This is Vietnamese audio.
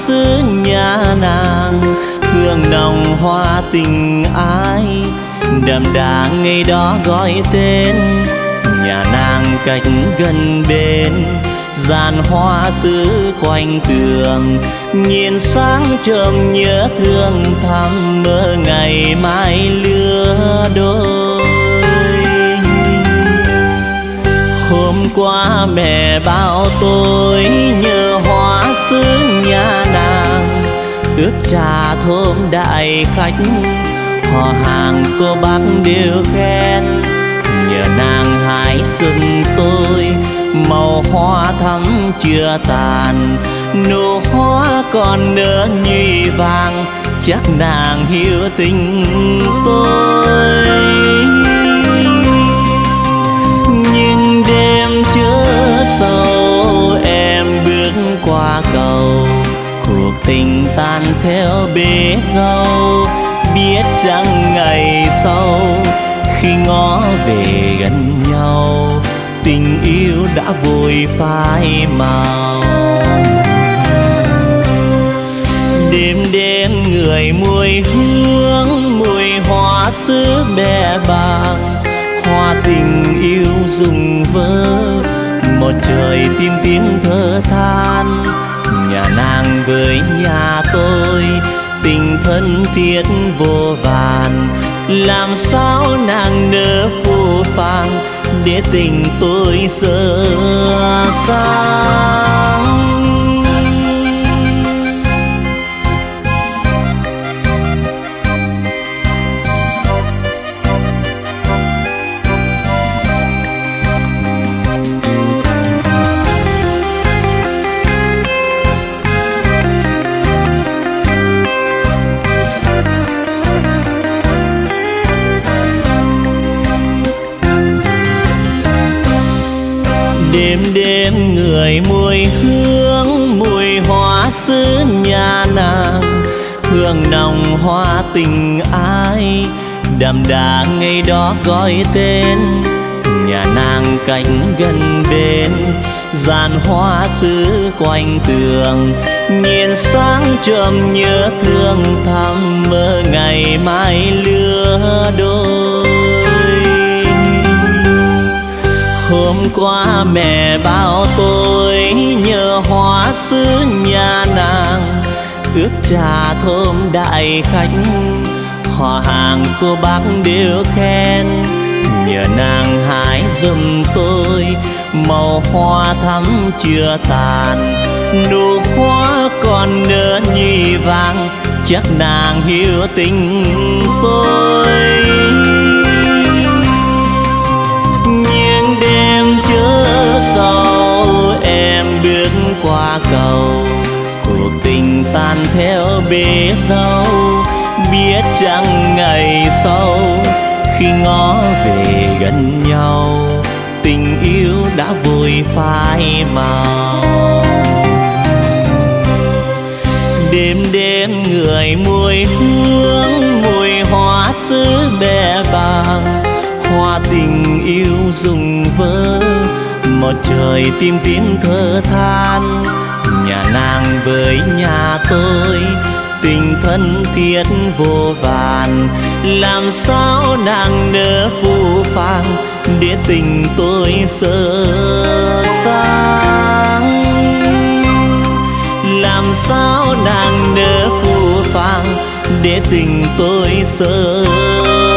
xứ nhà nàng, hương nồng hoa tình ái, đậm đà ngày đó gọi tên. Nhà nàng cách gần bên, giàn hoa xứ quanh tường, nhìn sáng trơm nhớ thương thắm mơ ngày mai lứa đôi. Hôm qua mẹ bảo tôi nhớ hoa xứ nhà nàng, ướp trà thơm đại khách, họ hàng cô bác đều khen. Nhờ nàng hái giùm tôi màu hoa thắm chưa tàn, nụ hoa còn nở nhụy vàng, chắc nàng hiểu tình tôi. Nhưng đêm chớ sâu em bước qua cầu, cuộc tình tan theo bể dâu, biết chăng ngày sau khi ngó về gần nhau, tình yêu đã vội phai màu. Đêm đêm người mùi hương, mùi hoa xứ bè bàng, hoa tình yêu rụng vỡ, một trời tim tiếng thở than. Nhà nàng với nhà tôi tình thân thiết vô vàn, làm sao nàng nỡ phũ phàng để tình tôi dở dang. Đêm đêm người mùi hương, mùi hoa xứ nhà nàng, hương nồng hoa tình ái, đậm đà ngày đó gọi tên. Nhà nàng cạnh gần bên, giàn hoa xứ quanh tường, nhìn sáng trơm nhớ thương thắm mơ ngày mai lứa đôi. Hôm qua mẹ bảo tôi nhớ hoa xứ nhà nàng, ướp trà thơm đại khách, họ hàng cô bác đều khen. Nhờ nàng hái giùm tôi màu hoa thắm chưa tàn, nụ hoa còn nở nhụy vàng, chắc nàng hiểu tình tôi. Nhưng đêm chớ sâu em bước qua cầu, cuộc tình tan theo bể dâu, biết chăng ngày sau khi ngó về gần nhau, tình yêu đã vội phai màu. Đêm đêm người mùi hương, mùi hoa xứ bè bàng, hoa tình yêu rụng vỡ, một trời tim tiếng thở than. Nhà nàng với nhà tôi tình thân thiết vô vàn, làm sao nàng nỡ phũ phàng để tình tôi dở dang. Làm sao nàng nỡ phũ phàng để tình tôi dở